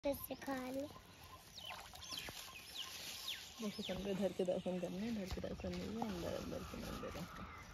से खा लो। दर्शन के घर के दर्शन करने, घर के दर्शन नहीं है, अंदर अंदर के मंदिर है।